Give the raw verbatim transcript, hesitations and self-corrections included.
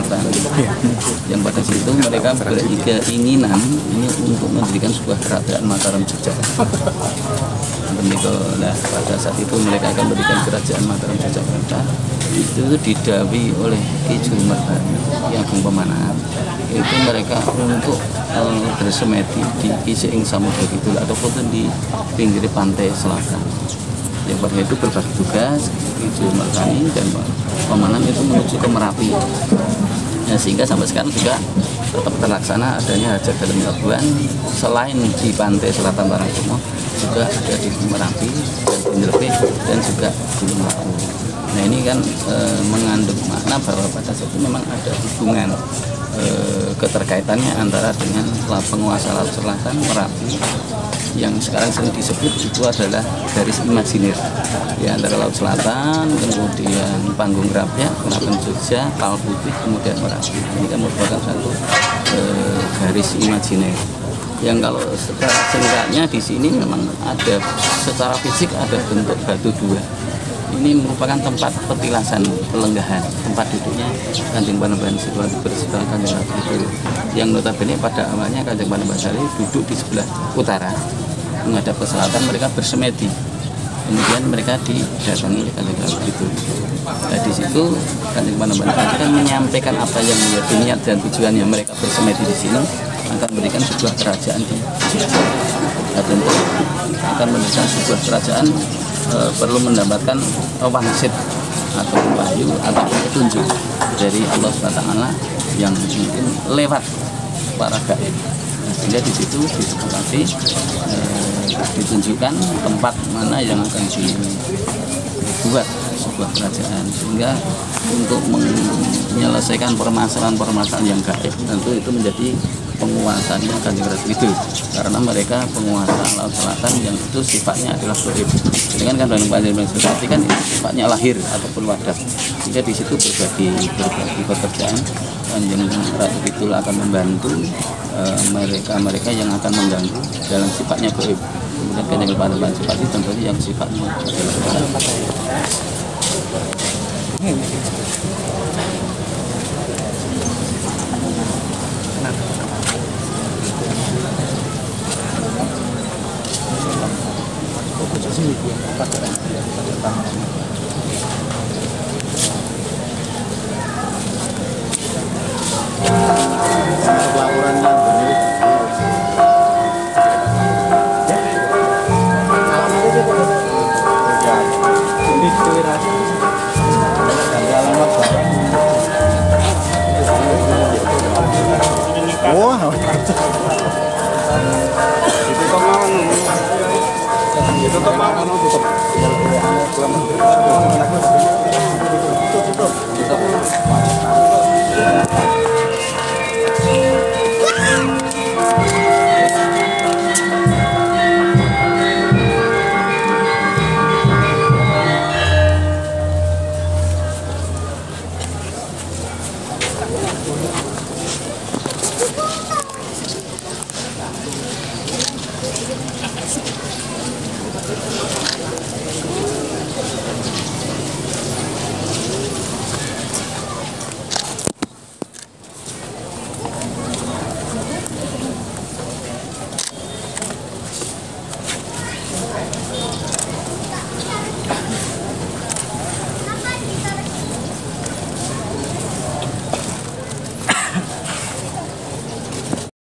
Selatan, yang pada situ mereka berkeinginan ini untuk mendirikan sebuah kerajaan Mataram Jogja. Nah, pada saat itu mereka akan mendirikan kerajaan Mataram Yogyakarta. Itu didawi oleh Ki Jumarbani Ki Agung Pemanahan. Itu mereka untuk uh, bersemedi di Kiseing Samudra Kidul ataupun di pinggir pantai selatan. Yang pada itu berbagi tugas Ki Jumarbani dan Pemanahan itu menuju ke Merapi. Ya, sehingga sampai sekarang juga tetap terlaksana adanya hajat dalam pelabuhan selain di pantai selatan Parangkumo, juga ada di Merapi dan di Nyelepeh dan juga di Lumaku. Nah, ini kan e, mengandung makna bahwa pada saat itu memang ada hubungan e, keterkaitannya antara dengan penguasa laut selatan Merapi yang sekarang sering disebut itu adalah garis imajiner di antara laut selatan, kemudian Panggung Rapia, Keraton Jogja, Pal Putih, kemudian Merapi. Ini kan merupakan satu e, garis imajiner yang kalau secara singkatnya di sini memang ada secara fisik ada bentuk batu dua. Ini merupakan tempat petilasan pelenggahan, tempat duduknya Kanjeng Panembahan Siliwangi bersebelahan Kanjeng Ratu itu, yang notabene pada awalnya Kanjeng Panembahan Siliwangi duduk di sebelah utara menghadap ke selatan, mereka bersemedi. Kemudian mereka didatangi oleh Kanjeng Ratu itu. Nah, di situ Kanjeng Panembahan Siliwangi kan menyampaikan apa yang menjadi niat dan tujuannya mereka bersemedi di sini akan memberikan sebuah kerajaan di Jogja. Nah, tentu akan memberikan sebuah kerajaan e, perlu mendapatkan wangsit atau wahyu atau petunjuk dari Allah subhanahu wa taala yang mungkin lewat para gaib. Nah, sehingga di situ disepakati e, ditunjukkan tempat mana yang akan dibuat sebuah kerajaan, sehingga untuk menyelesaikan permasalahan-permasalahan yang gaib tentu itu menjadi penguasanya Kanjeng Ratu Kidul, karena mereka penguasa laut selatan yang itu sifatnya adalah gaib. Dengan kan dalam Kanjeng Ratu Kidul kan itu sifatnya lahir ataupun wadah, sehingga di situ berbagi berbagi pekerjaan. Kanjeng Ratu Kidul akan membantu mereka-mereka uh, yang akan mengganggu dalam sifatnya gaib. Kemudian Kanjeng Panembahan Siliwangi tentunya yang sifatnya adalah